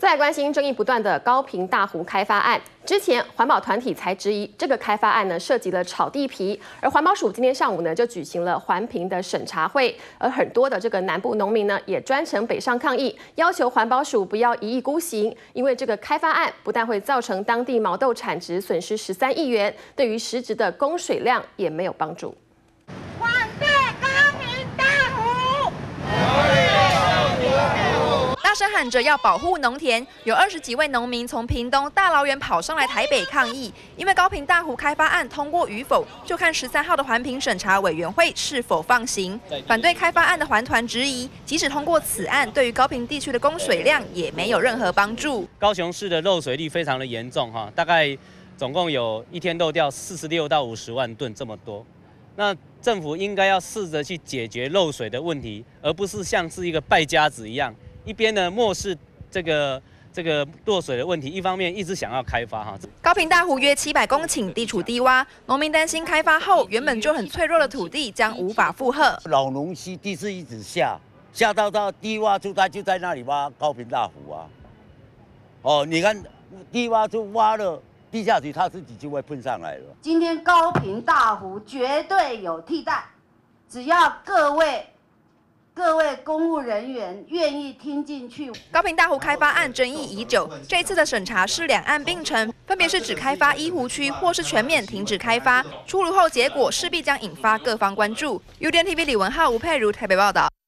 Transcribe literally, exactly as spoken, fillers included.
再来关心争议不断的高屏大湖开发案，之前环保团体才质疑这个开发案呢涉及了炒地皮，而环保署今天上午呢就举行了环评的审查会，而很多的这个南部农民呢也专程北上抗议，要求环保署不要一意孤行，因为这个开发案不但会造成当地毛豆产值损失十三亿元，对于实质的供水量也没有帮助。 大声喊着要保护农田，有二十几位农民从屏东大老远跑上来台北抗议，因为高屏大湖开发案通过与否，就看十三号的环评审查委员会是否放行。反对开发案的环团质疑，即使通过此案，对于高屏地区的供水量也没有任何帮助。 高雄市的漏水率非常的严重哈，大概总共有一天漏掉四十六到五十万吨这么多。那政府应该要试着去解决漏水的问题，而不是像是一个败家子一样。 一边呢漠视这个这个落水的问题，一方面一直想要开发哈。 高屏大湖约七百公顷地处低洼，农民担心开发后原本就很脆弱的土地将无法负荷。 老农溪地势一直下，下到到低洼处，它就在那里挖高屏大湖啊。哦，你看低洼处挖了地下水，它自己就会喷上来了。 今天高屏大湖绝对有替代，只要各位。 各位公务人员愿意听进去。 高屏大湖开发案争议已久，这次的审查是两案并陈，分别是只开发一湖区，或是全面停止开发。出炉后结果势必将引发各方关注。U D N T V 李文浩、吴佩如台北报道。